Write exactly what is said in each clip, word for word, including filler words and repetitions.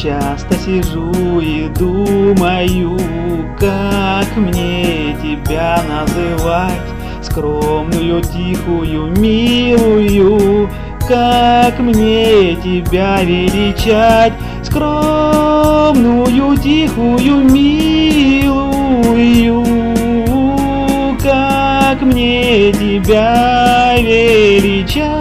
Часто сижу и думаю, как мне тебя называть, скромную, тихую, милую, как мне тебя величать, скромную, тихую, милую, как мне тебя величать.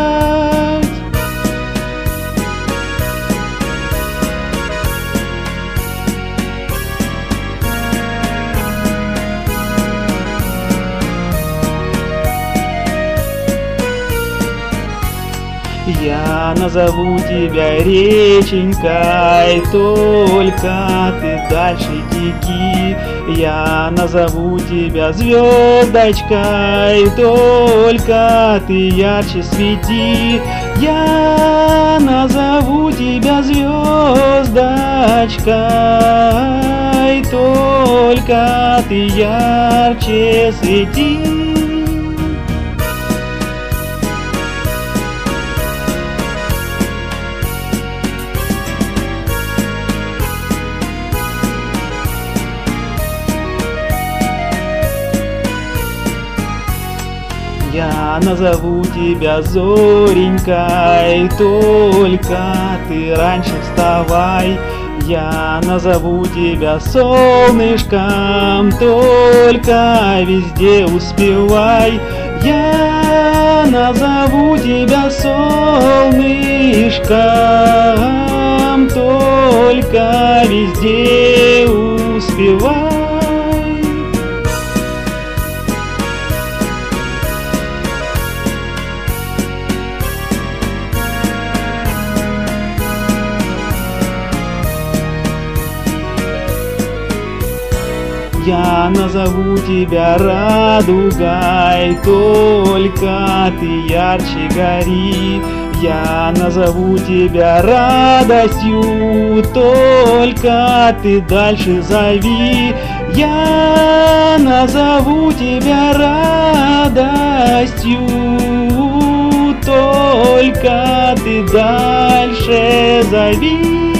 Я назову тебя реченькой, только ты дальше теки. Я назову тебя звездочкой, только ты ярче свети. Я назову тебя звездочкой, только ты ярче свети. Я назову тебя зоренькой, только ты раньше вставай. Я назову тебя солнышком, только везде успевай. Я назову тебя солнышком, только везде успевай. Я назову тебя радугой, только ты ярче гори. Я назову тебя радостью, только ты дальше зови. Я назову тебя радостью, только ты дальше зови.